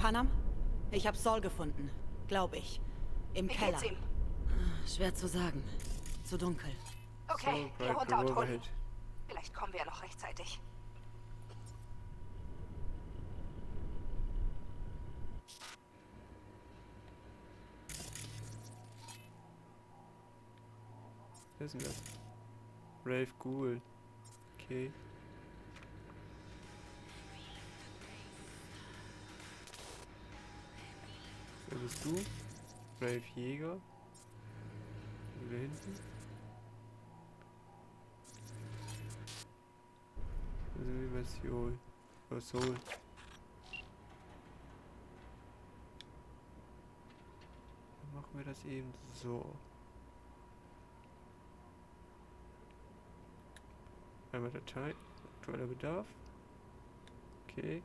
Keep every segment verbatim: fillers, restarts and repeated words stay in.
Panam? Ich habe Saul gefunden. Glaube ich. Im Wie Keller. geht's ihm? Schwer zu sagen. Zu dunkel. Okay, So, geh bei runter und hol ihn. Overhead. Vielleicht kommen wir ja noch rechtzeitig. Wer ist denn das? Rave Ghoul. Okay. Wer bist du? Rave Jäger. Da hinten. Da sind wir bei Seoul. Oder Soul. Dann machen wir das eben so. Einmal Datei. Aktueller Bedarf. Okay.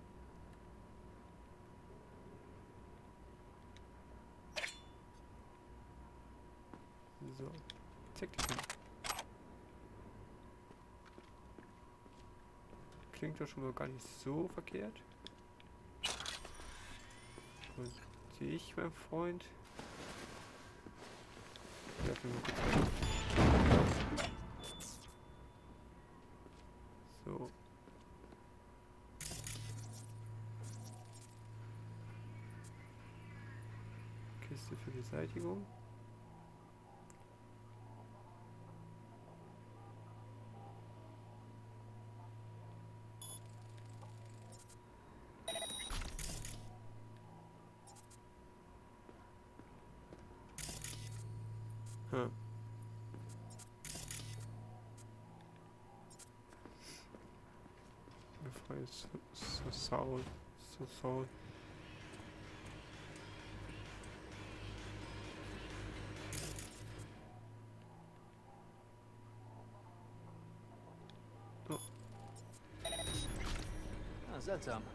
So. Zack. Klingt doch schon mal gar nicht so verkehrt. Und dich, mein Freund. Werfen wir kurz rein. So. Kiste für Beseitigung. Hm. Befreie so, so Saul. So Saul. Oh, Ah, seltsam.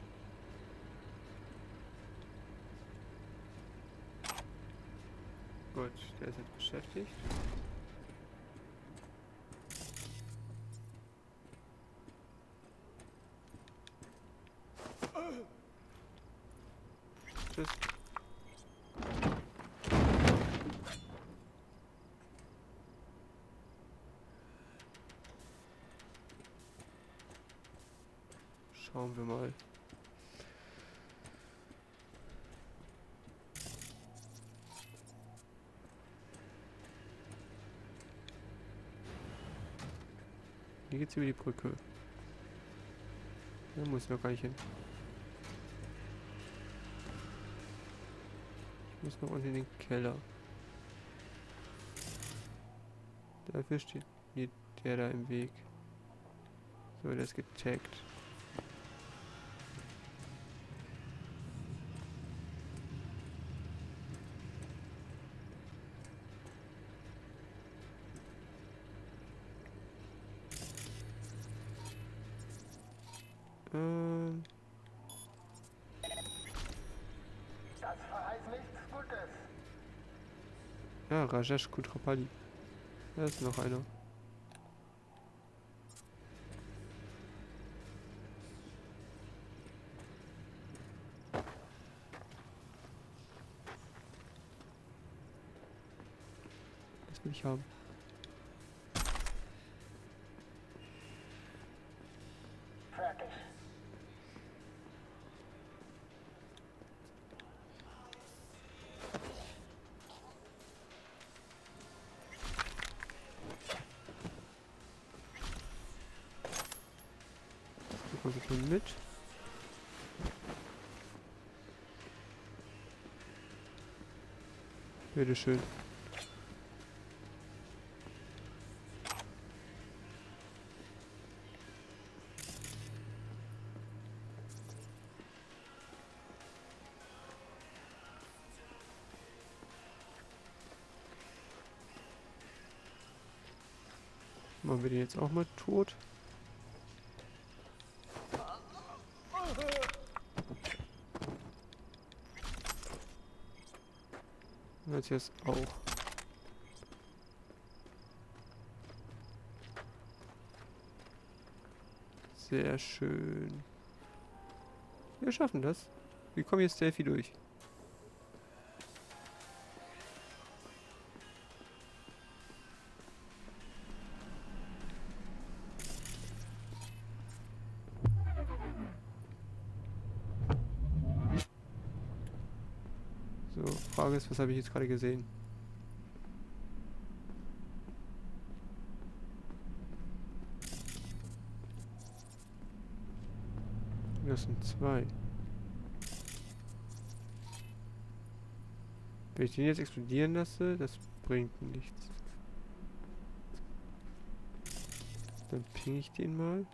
gut, der ist jetzt beschäftigt. Tschüss. Schauen wir mal. Hier geht's über die Brücke. Da muss ich noch gar nicht hin. Ich muss noch unten in den Keller. Dafür steht mir der da im Weg. So, der ist getaggt. Ähm. Das verheißt nichts Gutes. Ja, Rajesh Kutrapali. Da ist noch einer. Das will ich haben. Fertig. Da kommt jetzt schon mit. Bitteschön. Machen wir den jetzt auch mal tot. Und jetzt jetzt auch. Sehr schön. Wir schaffen das. Wie kommen jetzt Delphi durch? So, Frage ist, was habe ich jetzt gerade gesehen? Das sind zwei. Wenn ich den jetzt explodieren lasse, das bringt nichts. Dann ping ich den mal.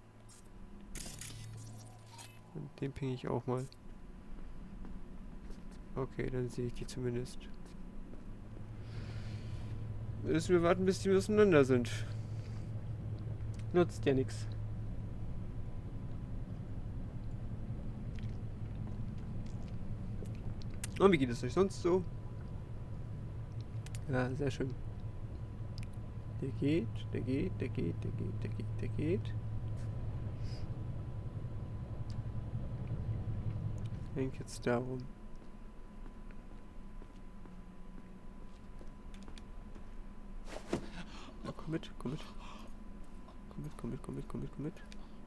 Und den ping ich auch mal. Okay, dann sehe ich die zumindest. Müssen wir warten, bis die auseinander sind. Nutzt ja nichts. Und wie geht es euch sonst so? Ja, sehr schön. Der geht, der geht, der geht, der geht, der geht, der geht. Ich denke jetzt darum. Ja, komm mit, komm mit. Komm mit, komm mit, komm mit, komm mit, komm mit.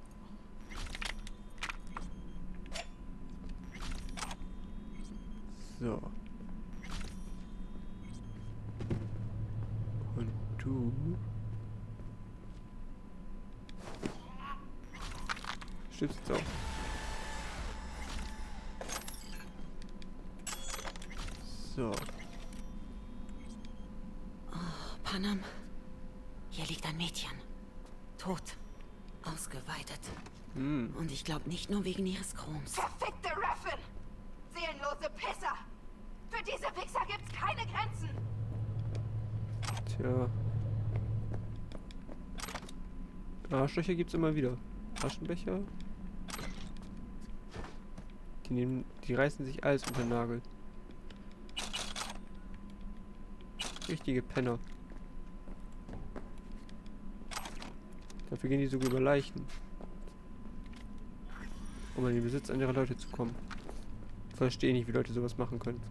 So. Und du... Stirbst jetzt auch. So. Oh, Panam. Hier liegt ein Mädchen. Tot. Ausgeweitet. Hm. Und ich glaube nicht nur wegen ihres Chroms. Verfickte Raffen! Seelenlose Pisser! Für diese Wichser gibt's keine Grenzen! Tja. Arschlöcher gibt's immer wieder. Aschenbecher. Die nehmen, die reißen sich alles unter den Nagel. Richtige Penner. Dafür gehen die sogar über Leichen. Um in den Besitz anderer Leute zu kommen. Verstehe nicht, wie Leute sowas machen können.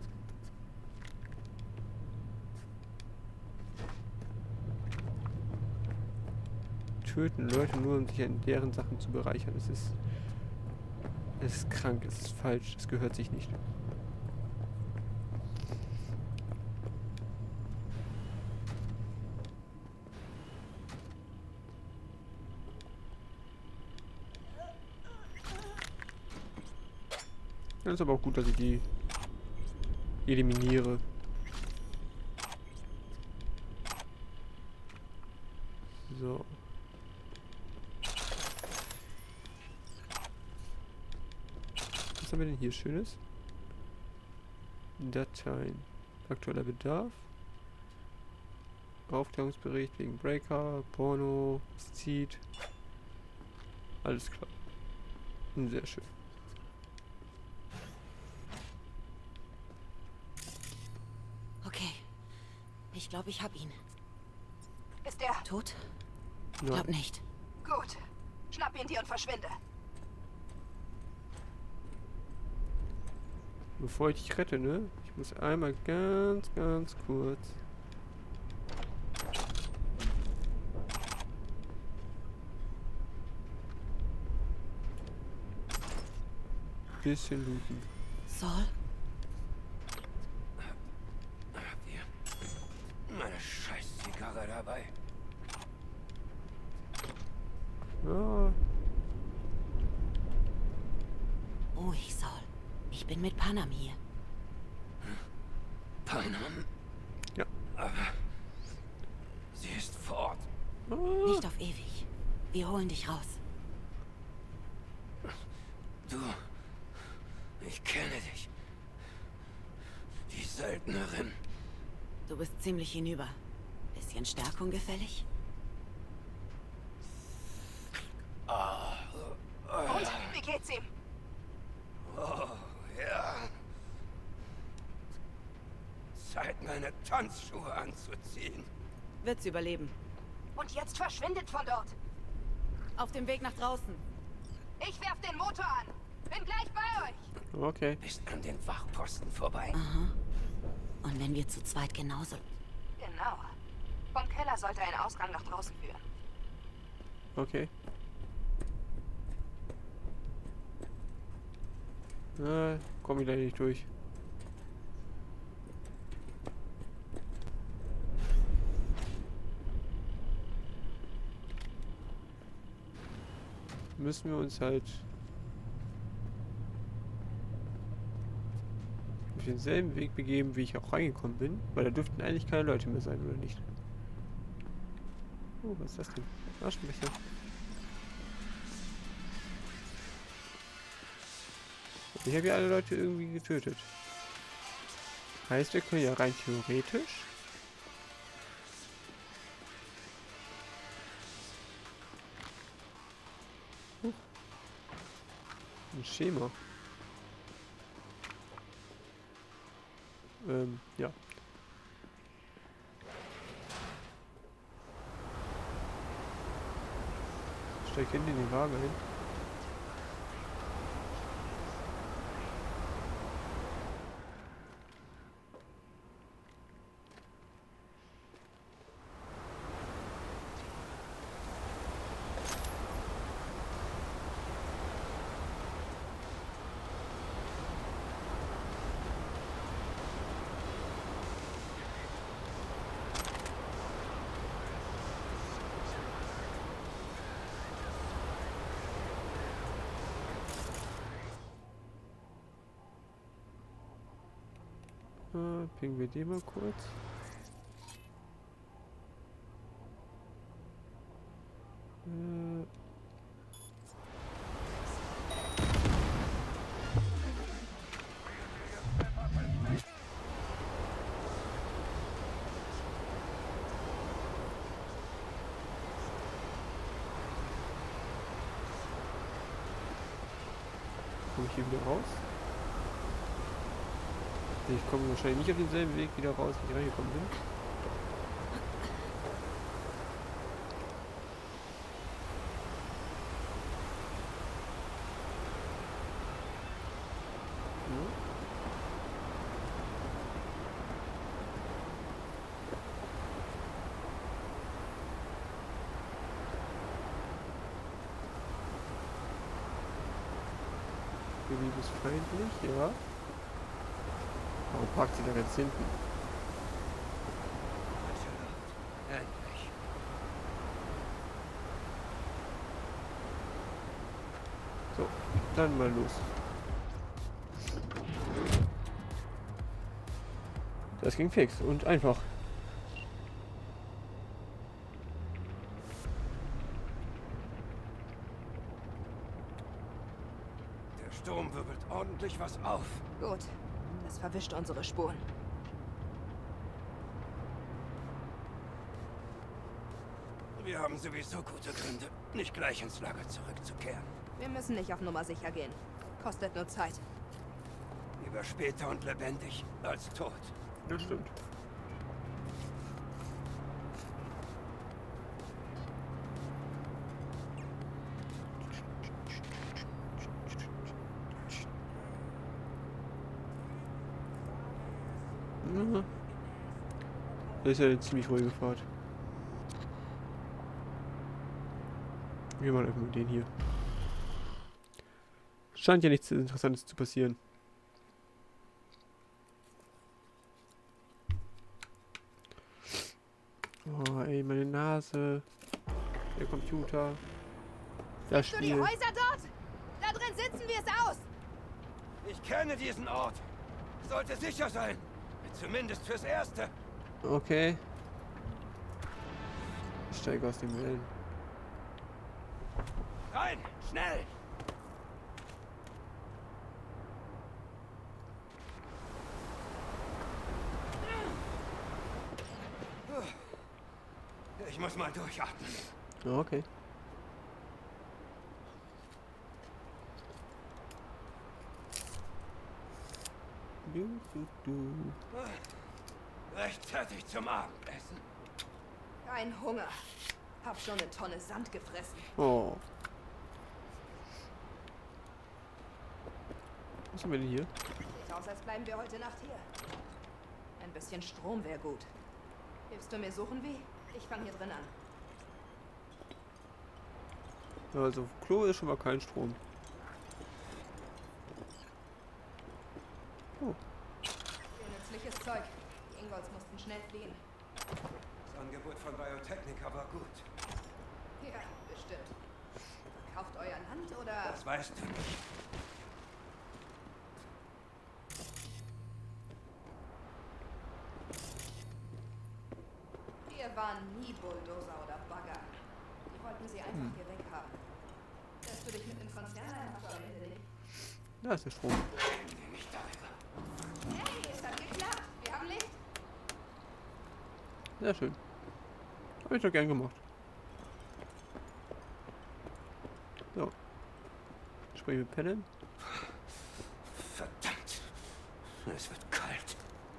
Töten Leute nur, um sich an deren Sachen zu bereichern. Es ist... Es ist krank, es ist falsch, es gehört sich nicht. Ja, ist aber auch gut, dass ich die eliminiere. So. Was haben wir denn hier Schönes? Dateien. Aktueller Bedarf. Aufklärungsbericht wegen Breaker, Porno, Zieht. Alles klar. Sehr schön. Okay. Ich glaube, ich hab ihn. Ist er? Tot? Ja. Glaub nicht. Gut. Schnapp ihn dir und verschwinde. Bevor ich dich rette, ne? Ich muss einmal ganz, ganz kurz. Bisschen looten. Saul? Habt ihr meine scheiß Zigarre dabei? Ja. Ruhig, Saul. Ich bin mit Panam hier. Panam? Ja. Aber sie ist fort. Ah. Nicht auf ewig. Wir holen dich raus. Du, ich kenne dich. Die Söldnerin. Du bist ziemlich hinüber. Bisschen Stärkung gefällig? Und? Wie geht's ihm? Oh, ja. Zeit, meine Tanzschuhe anzuziehen. Wird's überleben. Und jetzt verschwindet von dort. Auf dem Weg nach draußen. Ich werf den Motor an. Bin gleich bei euch. Okay. Bis an den Wachposten vorbei. Aha. Und wenn wir zu zweit genauso... Genau. Vom Keller sollte ein Ausgang nach draußen führen. Okay. Na, komm ich leider nicht durch. Müssen wir uns halt auf denselben Weg begeben, wie ich auch reingekommen bin, weil da dürften eigentlich keine Leute mehr sein, oder nicht? Oh, was ist das denn? Aschenbecher. Ich habe ja alle Leute irgendwie getötet. Heißt, wir können ja rein theoretisch Huch. Ein Schema. Ähm, ja. Steig hinten in den Wagen ein. Äh, pingen wir den mal kurz. Äh. Komme ich hier wieder raus? Ich komme wahrscheinlich nicht auf denselben Weg wieder raus, wie ich reingekommen bin. Ja. Gebiet ist feindlich, ja. Warum parkt sie da ganz hinten? Endlich. So, dann mal los. Das ging fix und einfach. Der Sturm wirbelt ordentlich was auf. Gut. Das verwischt unsere Spuren. Wir haben sowieso gute Gründe, nicht gleich ins Lager zurückzukehren. Wir müssen nicht auf Nummer sicher gehen. Kostet nur Zeit. Lieber später und lebendig als tot. Das stimmt. Ja. Das ist ja eine ziemlich ruhige Fahrt. Wir machen einfach mal den hier. Scheint ja nichts Interessantes zu passieren. Oh, ey, meine Nase. Der Computer. Das Siehst du die Spiel. Häuser dort? Da drin sitzen wir es aus. Ich kenne diesen Ort. Sollte sicher sein. Zumindest fürs Erste. Okay. Ich steige aus dem Wellen. Rein! Schnell! Ich muss mal durchatmen. Okay. Du, du, du. Rechtzeitig zum Abendessen. Kein Hunger. Hab schon eine Tonne Sand gefressen. Oh. Was haben wir denn hier? Sieht aus, als bleiben wir heute Nacht hier. Ein bisschen Strom wäre gut. Hilfst du mir suchen, wie? Ich fange hier drin an. Ja, also auf Klo ist schon mal kein Strom. Oh. Viel nützliches Zeug. Die Ingolds mussten schnell fliehen. Das Angebot von Biotechnica war gut. Ja, bestimmt. Kauft euer Land oder... Das weißt du nicht. Wir waren nie Bulldozer oder Bagger. Die wollten sie einfach Hm. hier weghaben. Lässt du dich mit dem Konzern ein, hast du am Ende nicht. Da ist der Strom. Nicht darüber. Hey, es hat geklappt. Wir haben Licht. Sehr schön. Habe ich doch gern gemacht. So. Sprechen wir pennen. Verdammt. Es wird kalt.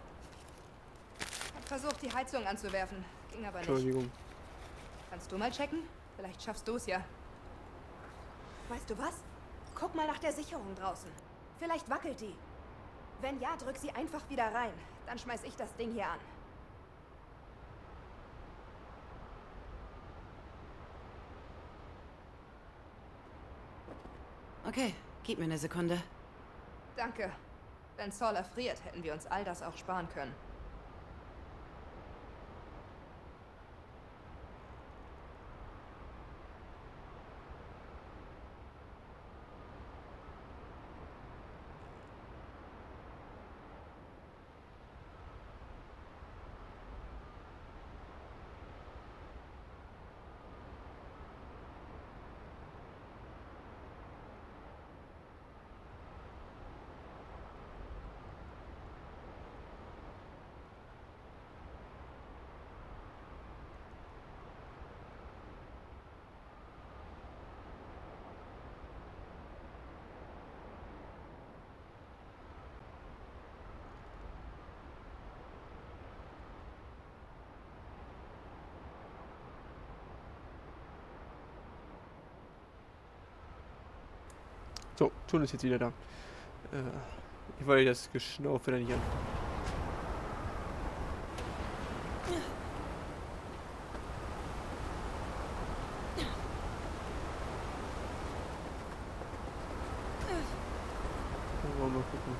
Hab versucht, die Heizung anzuwerfen. Ging aber nicht. Entschuldigung. Kannst du mal checken? Vielleicht schaffst du es ja. Weißt du was? Guck mal nach der Sicherung draußen. Vielleicht wackelt die. Wenn ja, drück sie einfach wieder rein. Dann schmeiß ich das Ding hier an. Okay, gib mir eine Sekunde. Danke. Wenn Saul erfriert, hätten wir uns all das auch sparen können. So, Ton ist jetzt wieder da. Äh, ich wollte das Geschnaufe da nicht an. Wollen wir mal gucken.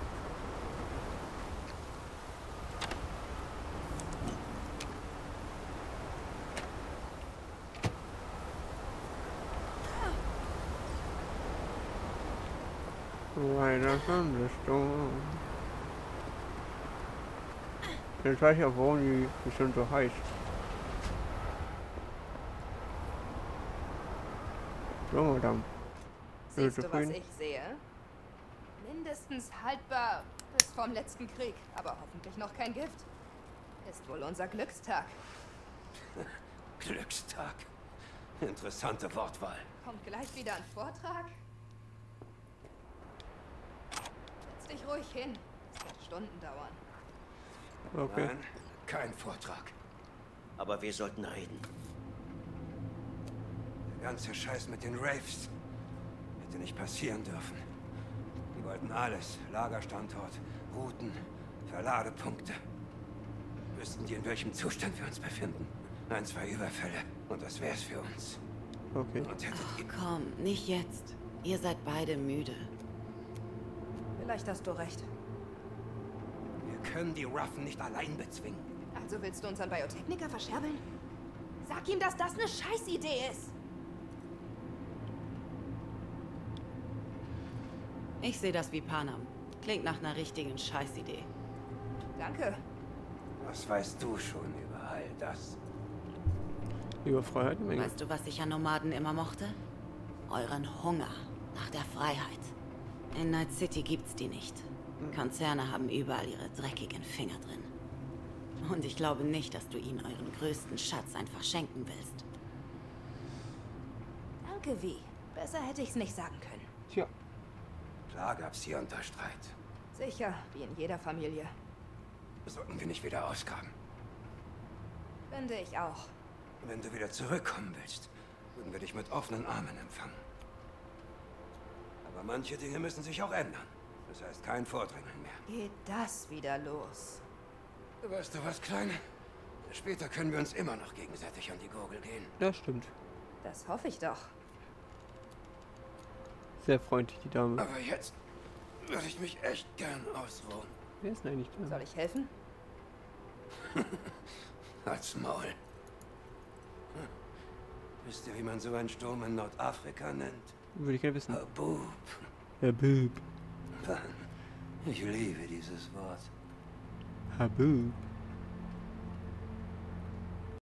Reiner Thunderstorm. Jetzt weiß ich auch, warum die bestimmt so heiß. So, Madame. Siehst du, was ich sehe? Mindestens haltbar bis vom letzten Krieg, aber hoffentlich noch kein Gift. Ist wohl unser Glückstag. Glückstag. Interessante Wortwahl. Kommt gleich wieder ein Vortrag? Setz dich ruhig hin. Es wird Stunden dauern. Okay. Nein, kein Vortrag. Aber wir sollten reden. Der ganze Scheiß mit den Raves hätte nicht passieren dürfen. Die wollten alles. Lagerstandort, Routen, Verladepunkte. Wüssten die, in welchem Zustand wir uns befinden. Ein, zwei Überfälle und das wär's für uns. Okay. Und hättet Ach, ihr... komm, nicht jetzt. Ihr seid beide müde. Vielleicht hast du recht. Wir können die Ruffen nicht allein bezwingen. Also willst du uns an Biotechnica verscherbeln? Sag ihm, dass das eine Scheißidee ist. Ich sehe das wie Panam. Klingt nach einer richtigen Scheißidee. Danke. Was weißt du schon über all das? Über Freiheit im Engel. Weißt du, was ich an Nomaden immer mochte? Euren Hunger nach der Freiheit. In Night City gibt's die nicht. Konzerne haben überall ihre dreckigen Finger drin. Und ich glaube nicht, dass du ihnen euren größten Schatz einfach schenken willst. Danke, wie. Besser hätte ich's nicht sagen können. Tja. Klar gab's hier unter Streit. Sicher, wie in jeder Familie. Sollten wir nicht wieder ausgraben. Finde ich auch. Wenn du wieder zurückkommen willst, würden wir dich mit offenen Armen empfangen. Aber manche Dinge müssen sich auch ändern. Das heißt kein Vordringen mehr. Geht das wieder los? Weißt du was, Kleine? Später können wir uns immer noch gegenseitig an die Gurgel gehen. Das stimmt. Das hoffe ich doch. Sehr freundlich, die Dame. Aber jetzt würde ich mich echt gern ausruhen. Wer ist denn eigentlich da? Soll ich helfen? Als Maul. Hm. Wisst ihr, wie man so einen Sturm in Nordafrika nennt? Würde ich gerne wissen. Habub. Herr Boob. Ich liebe dieses Wort. Habub.